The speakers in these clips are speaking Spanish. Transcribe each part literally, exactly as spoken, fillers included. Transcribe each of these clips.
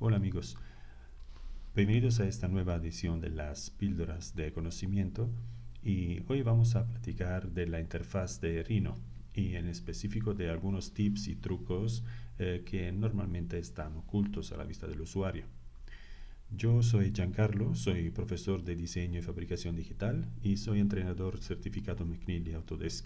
Hola amigos, bienvenidos a esta nueva edición de las píldoras de conocimiento y hoy vamos a platicar de la interfaz de Rhino y en específico de algunos tips y trucos eh, que normalmente están ocultos a la vista del usuario. Yo soy Giancarlo, soy profesor de diseño y fabricación digital y soy entrenador certificado McNeil y Autodesk.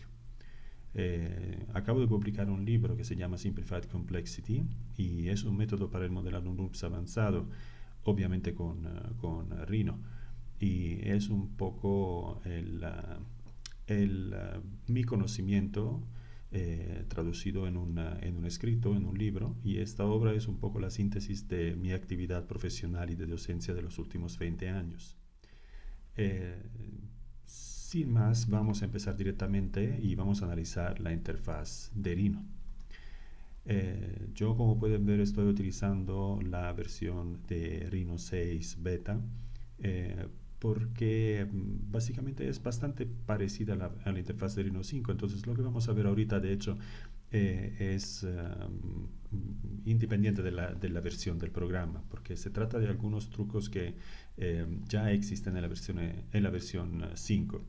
Eh, acabo de publicar un libro que se llama Simplified Complexity y es un método para el modelado N U R B S avanzado, obviamente con, uh, con uh, Rhino. Y es un poco el, uh, el, uh, mi conocimiento eh, traducido en, una, en un escrito, en un libro, y esta obra es un poco la síntesis de mi actividad profesional y de docencia de los últimos veinte años. Eh, Sin más, vamos a empezar directamente y vamos a analizar la interfaz de Rhino. Eh, yo, como pueden ver, estoy utilizando la versión de Rhino seis Beta eh, porque mm, básicamente es bastante parecida a la, a la interfaz de Rhino cinco. Entonces, lo que vamos a ver ahorita, de hecho, eh, es um, independiente de la, de la versión del programa, porque se trata de algunos trucos que eh, ya existen en la versión, en la versión cinco.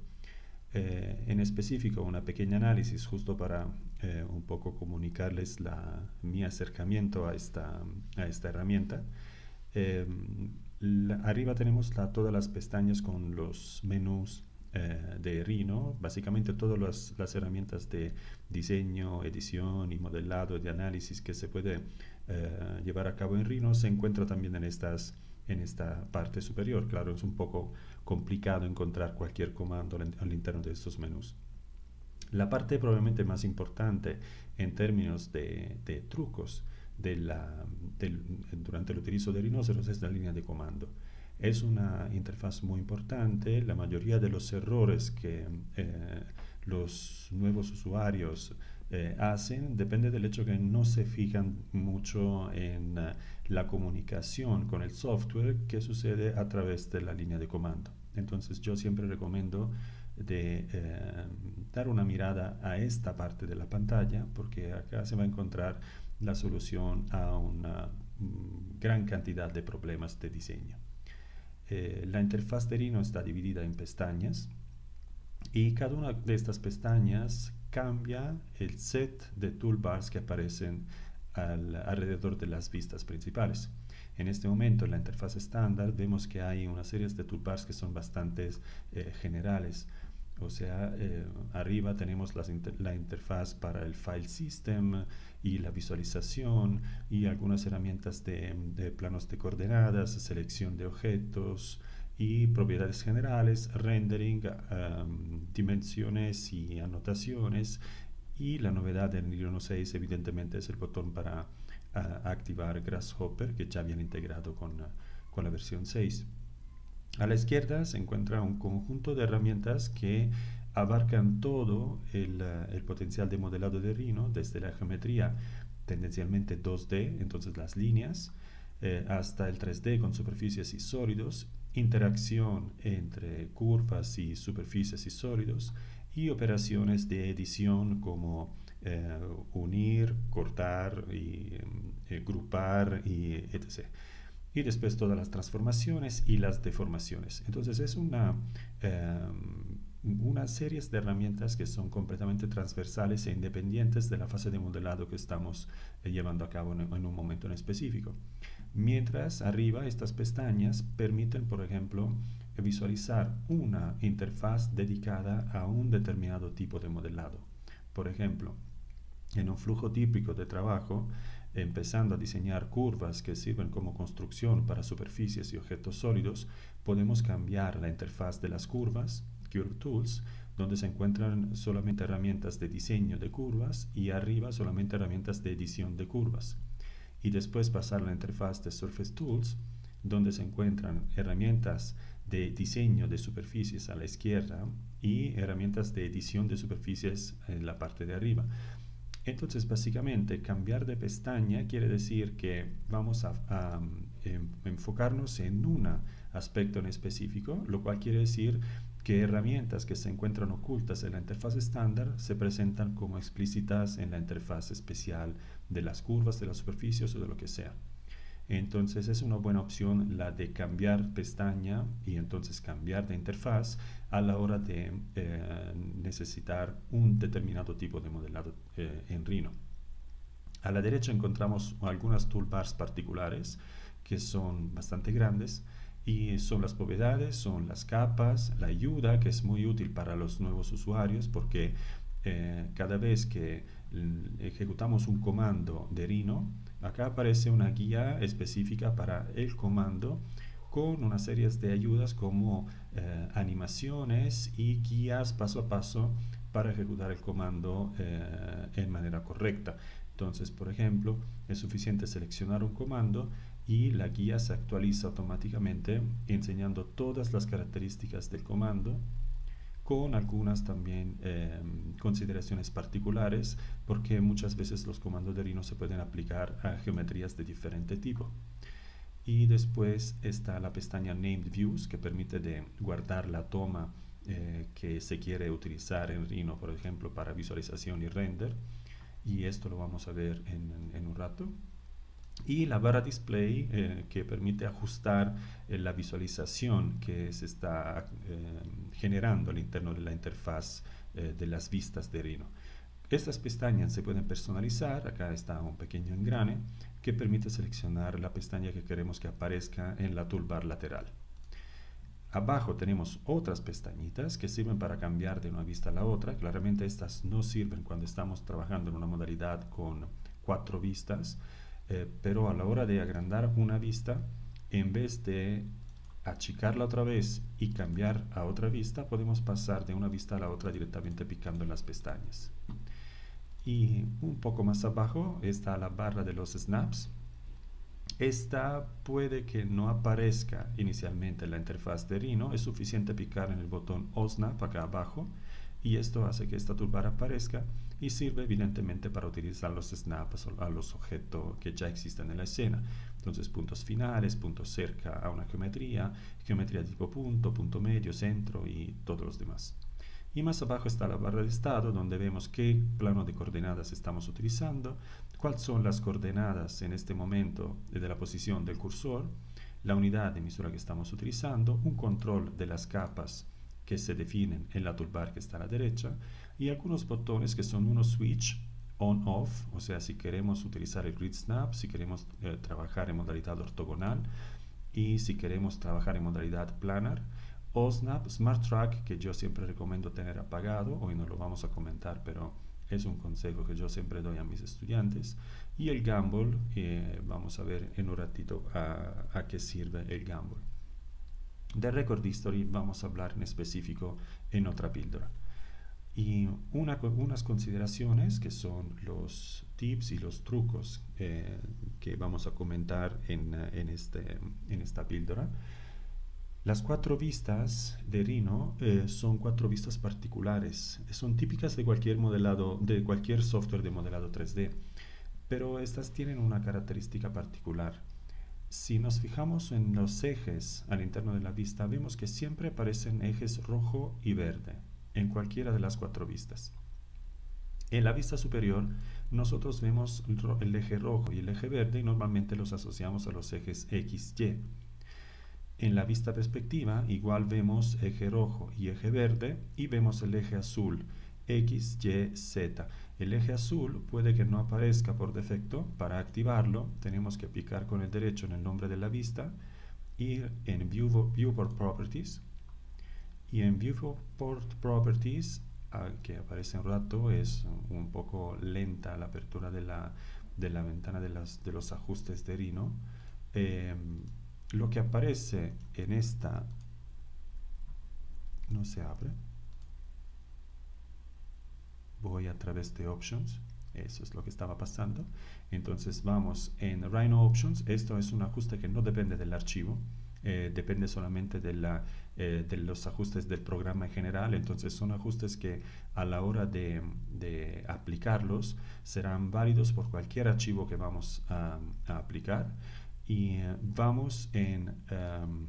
Eh, en específico, una pequeña análisis justo para eh, un poco comunicarles la, mi acercamiento a esta, a esta herramienta. Eh, la, arriba tenemos la, todas las pestañas con los menús eh, de Rhino, básicamente todas las, las herramientas de diseño, edición y modelado, de análisis que se puede eh, llevar a cabo en Rhino se encuentra también en estas en esta parte superior. Claro, es un poco complicado encontrar cualquier comando al, al interno de estos menús. La parte probablemente más importante en términos de, de trucos de la, del, durante el utilizo de Rhinoceros es la línea de comando. Es una interfaz muy importante. La mayoría de los errores que eh, los nuevos usuarios eh, hacen depende del hecho que no se fijan mucho en uh, la comunicación con el software que sucede a través de la línea de comando. Entonces yo siempre recomiendo de eh, dar una mirada a esta parte de la pantalla, porque acá se va a encontrar la solución a una mm, gran cantidad de problemas de diseño. Eh, la interfaz de Rhino está dividida en pestañas y cada una de estas pestañas cambia el set de toolbars que aparecen al, alrededor de las vistas principales. En este momento, en la interfaz estándar, vemos que hay una serie de toolbars que son bastante eh, generales. O sea, eh, arriba tenemos las inter la interfaz para el file system y la visualización y algunas herramientas de, de planos de coordenadas, selección de objetos y propiedades generales, rendering, um, dimensiones y anotaciones. Y la novedad del Rhino seis evidentemente es el botón para uh, activar Grasshopper, que ya viene integrado con, uh, con la versión seis. A la izquierda se encuentra un conjunto de herramientas que abarcan todo el, uh, el potencial de modelado de Rhino, desde la geometría tendencialmente dos D, entonces las líneas, eh, hasta el tres D con superficies y sólidos, interacción entre curvas y superficies y sólidos, y operaciones de edición como eh, unir, cortar, y, eh, grupar, y etcétera. Y después todas las transformaciones y las deformaciones. Entonces es una, eh, una serie de herramientas que son completamente transversales e independientes de la fase de modelado que estamos eh, llevando a cabo en, en un momento en específico. Mientras arriba estas pestañas permiten, por ejemplo, visualizar una interfaz dedicada a un determinado tipo de modelado. Por ejemplo, en un flujo típico de trabajo, empezando a diseñar curvas que sirven como construcción para superficies y objetos sólidos, podemos cambiar la interfaz de las curvas, Curve Tools, donde se encuentran solamente herramientas de diseño de curvas y arriba solamente herramientas de edición de curvas. Y después pasar a la interfaz de Surface Tools, donde se encuentran herramientas de diseño de superficies a la izquierda y herramientas de edición de superficies en la parte de arriba. Entonces, básicamente, cambiar de pestaña quiere decir que vamos a, a, a enfocarnos en un aspecto en específico, lo cual quiere decir que herramientas que se encuentran ocultas en la interfaz estándar se presentan como explícitas en la interfaz especial de las curvas, de las superficies o de lo que sea. Entonces es una buena opción la de cambiar pestaña y entonces cambiar de interfaz a la hora de eh, necesitar un determinado tipo de modelado eh, en Rhino. A la derecha encontramos algunas toolbars particulares que son bastante grandes y son las propiedades, son las capas, la ayuda, que es muy útil para los nuevos usuarios porque eh, cada vez que ejecutamos un comando de Rhino, acá aparece una guía específica para el comando con una serie de ayudas como eh, animaciones y guías paso a paso para ejecutar el comando eh, en manera correcta. Entonces, por ejemplo, es suficiente seleccionar un comando y la guía se actualiza automáticamente enseñando todas las características del comando con algunas también eh, consideraciones particulares porque muchas veces los comandos de Rhino se pueden aplicar a geometrías de diferente tipo. Y después está la pestaña Named Views que permite de guardar la toma eh, que se quiere utilizar en Rhino, por ejemplo, para visualización y render. Y esto lo vamos a ver en, en, en un rato. Y la barra display eh, que permite ajustar eh, la visualización que se está eh, generando al interno de la interfaz eh, de las vistas de Rhino. Estas pestañas se pueden personalizar. Acá está un pequeño engrane que permite seleccionar la pestaña que queremos que aparezca en la toolbar lateral. Abajo tenemos otras pestañitas que sirven para cambiar de una vista a la otra. Claramente estas no sirven cuando estamos trabajando en una modalidad con cuatro vistas, eh, pero a la hora de agrandar una vista, en vez de achicarla otra vez y cambiar a otra vista, podemos pasar de una vista a la otra directamente picando en las pestañas. Y un poco más abajo está la barra de los snaps. Esta puede que no aparezca inicialmente en la interfaz de Rhino, es suficiente picar en el botón OSnap acá abajo y esto hace que esta toolbar aparezca y sirve evidentemente para utilizar los snaps a los objetos que ya existen en la escena. Entonces puntos finales, puntos cerca a una geometría, geometría tipo punto, punto medio, centro y todos los demás. Y más abajo está la barra de estado donde vemos qué plano de coordenadas estamos utilizando, cuáles son las coordenadas en este momento de la posición del cursor, la unidad de mesura que estamos utilizando, un control de las capas que se definen en la toolbar que está a la derecha y algunos botones que son unos switch on-off, o sea, si queremos utilizar el grid snap, si queremos eh, trabajar en modalidad ortogonal y si queremos trabajar en modalidad planar. OSnap, Smart Track, que yo siempre recomiendo tener apagado, hoy no lo vamos a comentar, pero es un consejo que yo siempre doy a mis estudiantes. Y el Gamble, eh, vamos a ver en un ratito a, a qué sirve el Gamble. De Record History vamos a hablar en específico en otra píldora. Y una, unas consideraciones que son los tips y los trucos eh, que vamos a comentar en, en, este, en esta píldora. Las cuatro vistas de Rhino eh, son cuatro vistas particulares, son típicas de cualquier modelado, de cualquier software de modelado tres D, pero estas tienen una característica particular. Si nos fijamos en los ejes al interno de la vista, vemos que siempre aparecen ejes rojo y verde en cualquiera de las cuatro vistas. En la vista superior, nosotros vemos el eje rojo y el eje verde y normalmente los asociamos a los ejes X, Y. En la vista perspectiva, igual vemos eje rojo y eje verde y vemos el eje azul, X, Y, Z. El eje azul puede que no aparezca por defecto. Para activarlo, tenemos que picar con el derecho en el nombre de la vista, ir en View, Viewport Properties y en Viewport Properties, que aparece un rato, es un poco lenta la apertura de la, de la ventana de, las, de los ajustes de Rhino. Eh, Lo que aparece en esta no se abre. Voy a través de Options. Eso es lo que estaba pasando. Entonces vamos en Rhino Options. Esto es un ajuste que no depende del archivo. Eh, depende solamente de, la, eh, de los ajustes del programa en general. Entonces son ajustes que a la hora de, de aplicarlos serán válidos por cualquier archivo que vamos a, a aplicar. Y uh, vamos en um,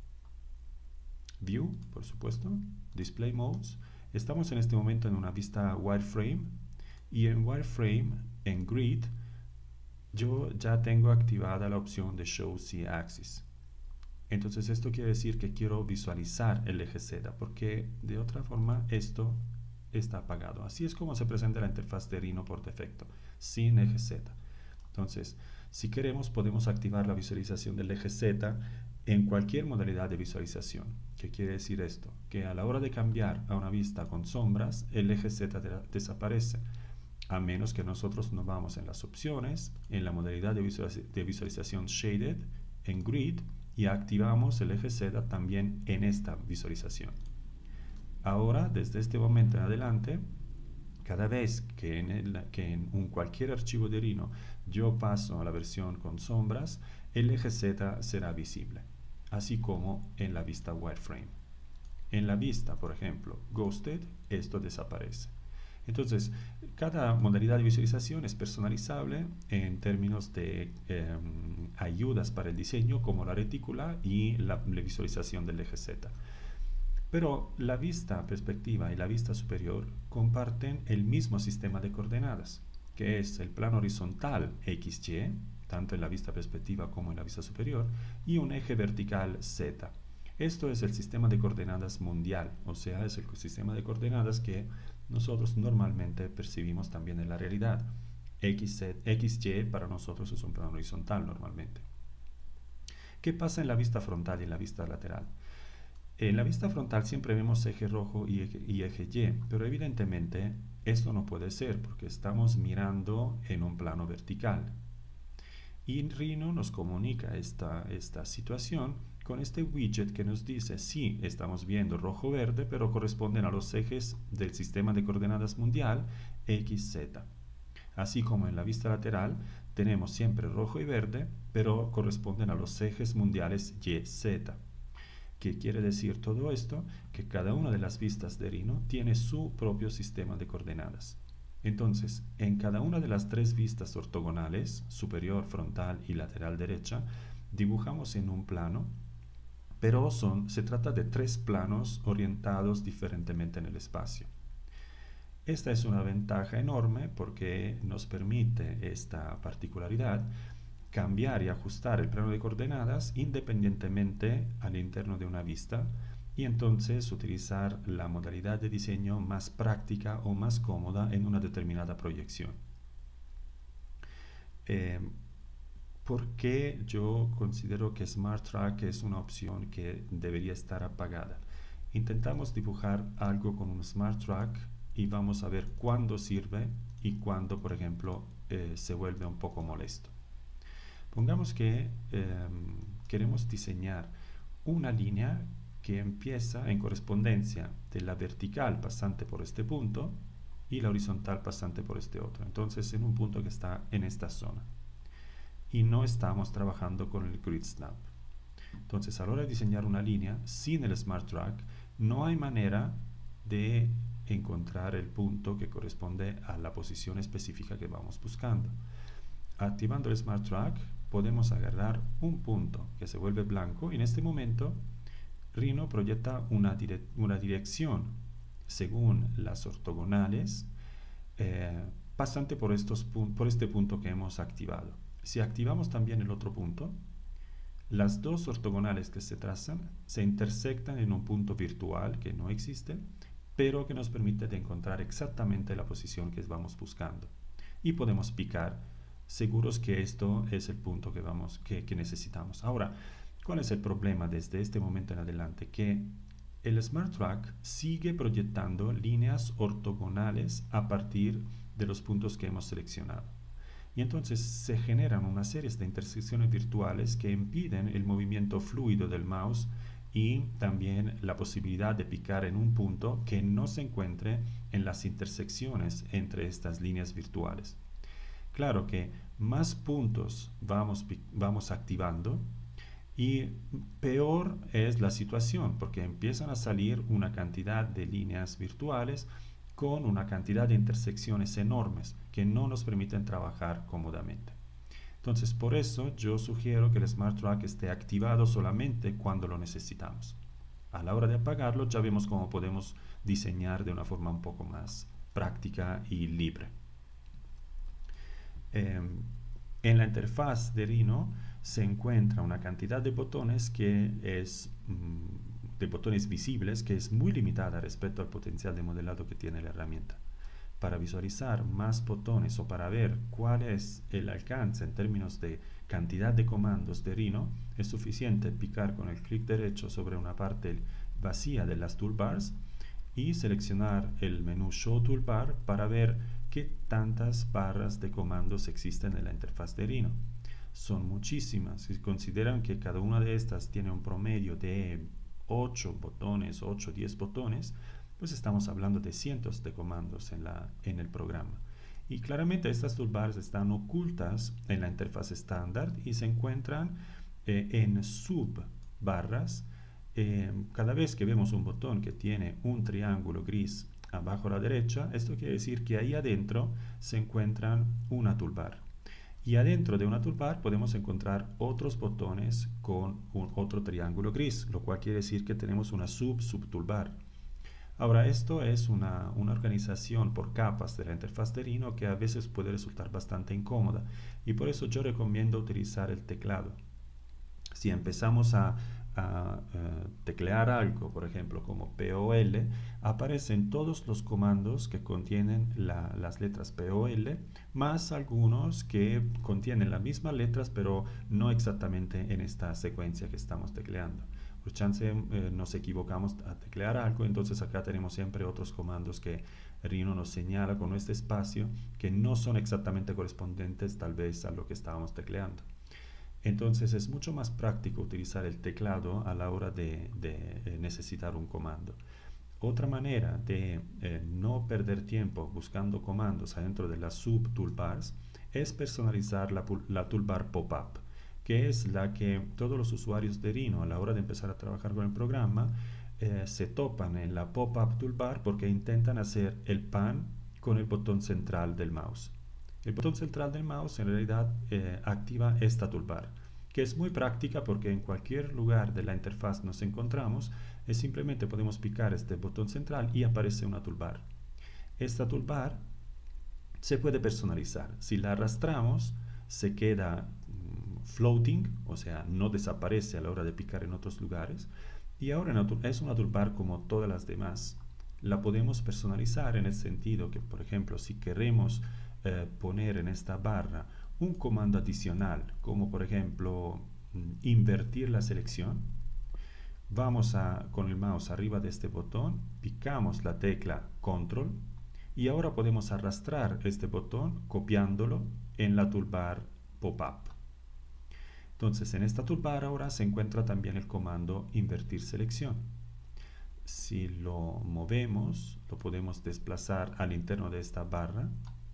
View, por supuesto, Display Modes. Estamos en este momento en una vista wireframe y en wireframe, en Grid, yo ya tengo activada la opción de Show Z-Axis. Entonces esto quiere decir que quiero visualizar el eje Z, porque de otra forma esto está apagado. Así es como se presenta la interfaz de Rhino por defecto, sin eje Z. Entonces, si queremos, podemos activar la visualización del eje Z en cualquier modalidad de visualización. ¿Qué quiere decir esto? Que a la hora de cambiar a una vista con sombras, el eje Z de desaparece, a menos que nosotros nos vamos en las opciones, en la modalidad de, visualiz de visualización Shaded, en Grid, y activamos el eje Z también en esta visualización. Ahora, desde este momento en adelante, cada vez que en, el, que en un cualquier archivo de Rhino yo paso a la versión con sombras, el eje Z será visible, así como en la vista wireframe. En la vista, por ejemplo, Ghosted, esto desaparece. Entonces, cada modalidad de visualización es personalizable en términos de eh, ayudas para el diseño, como la retícula y la, la visualización del eje Z. Pero la vista perspectiva y la vista superior comparten el mismo sistema de coordenadas, que es el plano horizontal equis ye, tanto en la vista perspectiva como en la vista superior, y un eje vertical zeta. Esto es el sistema de coordenadas mundial, o sea, es el sistema de coordenadas que nosotros normalmente percibimos también en la realidad. equis ye para nosotros es un plano horizontal normalmente. ¿Qué pasa en la vista frontal y en la vista lateral? En la vista frontal siempre vemos eje rojo y eje, y eje Y, pero evidentemente esto no puede ser porque estamos mirando en un plano vertical. Y Rhino nos comunica esta, esta situación con este widget que nos dice, sí, estamos viendo rojo-verde, pero corresponden a los ejes del sistema de coordenadas mundial equis zeta. Así como en la vista lateral tenemos siempre rojo y verde, pero corresponden a los ejes mundiales y zeta. ¿Qué quiere decir todo esto? Que cada una de las vistas de Rhino tiene su propio sistema de coordenadas. Entonces, en cada una de las tres vistas ortogonales, superior, frontal y lateral derecha, dibujamos en un plano, pero son, se trata de tres planos orientados diferentemente en el espacio. Esta es una ventaja enorme porque nos permite esta particularidad cambiar y ajustar el plano de coordenadas independientemente al interno de una vista y entonces utilizar la modalidad de diseño más práctica o más cómoda en una determinada proyección. Eh, ¿Por qué yo considero que Smart Track es una opción que debería estar apagada? Intentamos dibujar algo con un Smart Track y vamos a ver cuándo sirve y cuándo, por ejemplo, eh, se vuelve un poco molesto. Pongamos que eh, queremos diseñar una línea que empieza en correspondencia de la vertical pasante por este punto y la horizontal pasante por este otro. Entonces, en un punto que está en esta zona. Y no estamos trabajando con el Grid Snap. Entonces, a la hora de diseñar una línea sin el Smart Track, no hay manera de encontrar el punto que corresponde a la posición específica que vamos buscando. Activando el Smart Track, podemos agarrar un punto que se vuelve blanco y en este momento Rhino proyecta una, dire una dirección según las ortogonales eh, pasante por, estos por este punto que hemos activado. Si activamos también el otro punto, las dos ortogonales que se trazan se intersectan en un punto virtual que no existe, pero que nos permite de encontrar exactamente la posición que vamos buscando. Y podemos picar seguros que esto es el punto que, vamos, que, que necesitamos. Ahora, ¿cuál es el problema desde este momento en adelante? Que el Smart Track sigue proyectando líneas ortogonales a partir de los puntos que hemos seleccionado. Y entonces se generan una serie de intersecciones virtuales que impiden el movimiento fluido del mouse y también la posibilidad de picar en un punto que no se encuentre en las intersecciones entre estas líneas virtuales. Claro que más puntos vamos, vamos activando y peor es la situación porque empiezan a salir una cantidad de líneas virtuales con una cantidad de intersecciones enormes que no nos permiten trabajar cómodamente. Entonces, por eso yo sugiero que el Smart Track esté activado solamente cuando lo necesitamos. A la hora de apagarlo ya vemos cómo podemos diseñar de una forma un poco más práctica y libre. Eh, En la interfaz de Rhino se encuentra una cantidad de botones que es mmm, de botones visibles que es muy limitada respecto al potencial de modelado que tiene la herramienta. Para visualizar más botones o para ver cuál es el alcance en términos de cantidad de comandos de Rhino, es suficiente picar con el clic derecho sobre una parte vacía de las toolbars y seleccionar el menú Show Toolbar para ver qué tantas barras de comandos existen en la interfaz de Rhino. Son muchísimas. Si consideran que cada una de estas tiene un promedio de ocho botones, ocho o diez botones, pues estamos hablando de cientos de comandos en, la, en el programa. Y claramente estas toolbars están ocultas en la interfaz estándar y se encuentran eh, en subbarras. Eh, cada vez que vemos un botón que tiene un triángulo gris abajo a la derecha, esto quiere decir que ahí adentro se encuentran una toolbar. Y adentro de una toolbar podemos encontrar otros botones con un otro triángulo gris, lo cual quiere decir que tenemos una sub-sub-toolbar. Ahora, esto es una, una organización por capas de la interfaz de Rhino que a veces puede resultar bastante incómoda y por eso yo recomiendo utilizar el teclado. Si empezamos a, a uh, teclear algo, por ejemplo, como P O L, aparecen todos los comandos que contienen la, las letras P O L, más algunos que contienen las mismas letras, pero no exactamente en esta secuencia que estamos tecleando. Por chance eh, nos equivocamos a teclear algo, entonces acá tenemos siempre otros comandos que Rhino nos señala con este espacio que no son exactamente correspondientes tal vez a lo que estábamos tecleando. Entonces es mucho más práctico utilizar el teclado a la hora de, de eh, necesitar un comando. Otra manera de eh, no perder tiempo buscando comandos adentro de las sub toolbars es personalizar la, la toolbar pop-up, que es la que todos los usuarios de Rhino a la hora de empezar a trabajar con el programa eh, se topan en la pop-up toolbar porque intentan hacer el pan con el botón central del mouse. El botón central del mouse en realidad eh, activa esta toolbar, que es muy práctica porque en cualquier lugar de la interfaz nos encontramos, es simplemente podemos picar este botón central y aparece una toolbar. Esta toolbar se puede personalizar. Si la arrastramos, se queda floating, o sea, no desaparece a la hora de picar en otros lugares. Y ahora es una toolbar como todas las demás. La podemos personalizar en el sentido que, por ejemplo, si queremos eh, poner en esta barra un comando adicional, como por ejemplo invertir la selección, vamos a, con el mouse arriba de este botón, picamos la tecla Control y ahora podemos arrastrar este botón copiándolo en la toolbar pop-up. Entonces en esta toolbar ahora se encuentra también el comando invertir selección. Si lo movemos, lo podemos desplazar al interno de esta barra.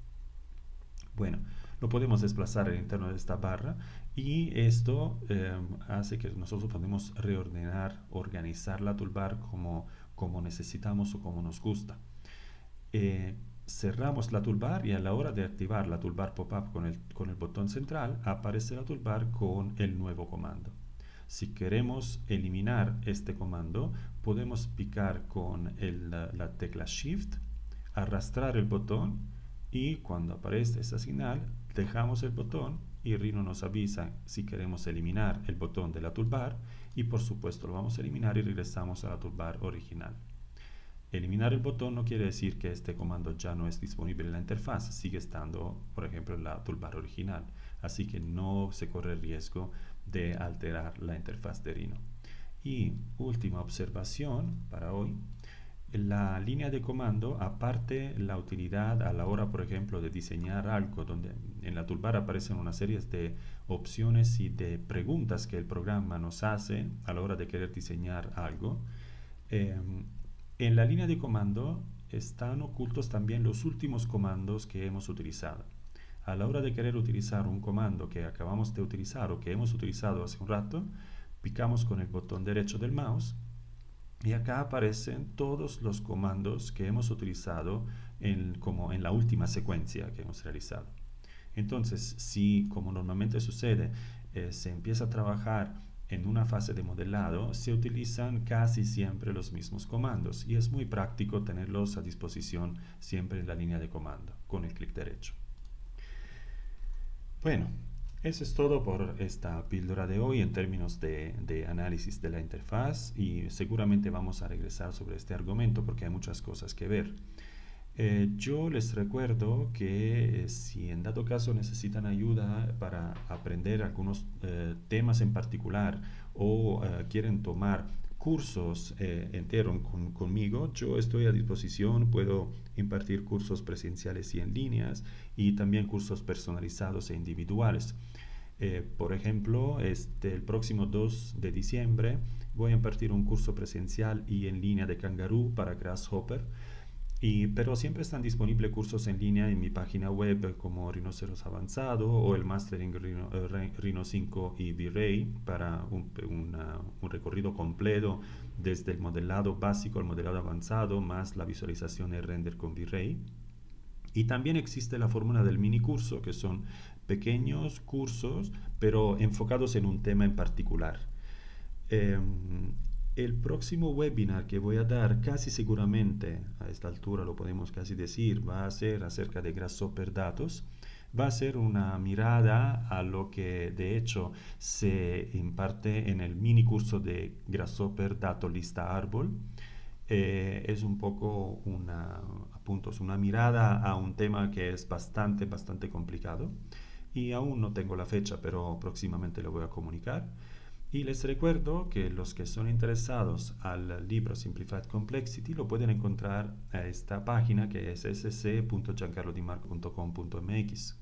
Bueno, lo podemos desplazar al interno de esta barra y esto eh, hace que nosotros podemos reordenar, organizar la toolbar como, como necesitamos o como nos gusta. Eh, cerramos la toolbar y a la hora de activar la toolbar pop-up con el, con el botón central aparece la toolbar con el nuevo comando. Si queremos eliminar este comando, podemos picar con el, la, la tecla Shift, arrastrar el botón y cuando aparece esa señal dejamos el botón y Rhino nos avisa si queremos eliminar el botón de la toolbar y por supuesto lo vamos a eliminar y regresamos a la toolbar original. Eliminar el botón no quiere decir que este comando ya no es disponible en la interfaz, sigue estando, por ejemplo, en la toolbar original, así que no se corre el riesgo de alterar la interfaz de Rhino. Y última observación para hoy, la línea de comando, aparte la utilidad a la hora, por ejemplo, de diseñar algo, donde en la toolbar aparecen una serie de opciones y de preguntas que el programa nos hace a la hora de querer diseñar algo, eh, en la línea de comando están ocultos también los últimos comandos que hemos utilizado. A la hora de querer utilizar un comando que acabamos de utilizar o que hemos utilizado hace un rato, picamos con el botón derecho del mouse y acá aparecen todos los comandos que hemos utilizado en, como en la última secuencia que hemos realizado. Entonces, si como normalmente sucede, eh, se empieza a trabajar en una fase de modelado, se utilizan casi siempre los mismos comandos y es muy práctico tenerlos a disposición siempre en la línea de comando con el clic derecho. Bueno, Eso es todo por esta píldora de hoy en términos de, de análisis de la interfaz y seguramente vamos a regresar sobre este argumento porque hay muchas cosas que ver. Eh, yo les recuerdo que eh, si en dado caso necesitan ayuda para aprender algunos eh, temas en particular o eh, quieren tomar cursos eh, enteros con- conmigo, yo estoy a disposición, puedo impartir cursos presenciales y en líneas y también cursos personalizados e individuales. Eh, por ejemplo, este, el próximo dos de diciembre voy a impartir un curso presencial y en línea de Kangaroo para Grasshopper. Y, pero siempre están disponibles cursos en línea en mi página web como Rhinoceros Avanzado o el Máster en Rhino, eh, Rhino cinco y V-Ray para un, una, un recorrido completo desde el modelado básico al modelado avanzado más la visualización y render con V-Ray. Y también existe la fórmula del mini curso, que son pequeños cursos, pero enfocados en un tema en particular. Eh, el próximo webinar que voy a dar, casi seguramente, a esta altura lo podemos casi decir, va a ser acerca de Grasshopper Datos. Va a ser una mirada a lo que de hecho se imparte en el mini curso de Grasshopper Dato Lista Árbol. Eh, es un poco una, a puntos, una mirada a un tema que es bastante, bastante complicado y aún no tengo la fecha, pero próximamente lo voy a comunicar. Y les recuerdo que los que son interesados al libro Simplified Complexity lo pueden encontrar a esta página que es s c punto giancarlodimarco punto com punto m x.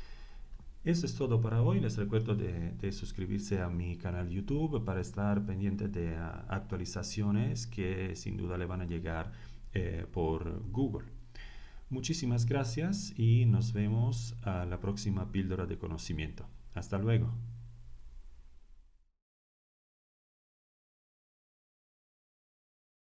Eso es todo para hoy. Les recuerdo de, de suscribirse a mi canal YouTube para estar pendiente de uh, actualizaciones que sin duda le van a llegar eh, por Google. Muchísimas gracias y nos vemos a la próxima píldora de conocimiento. Hasta luego.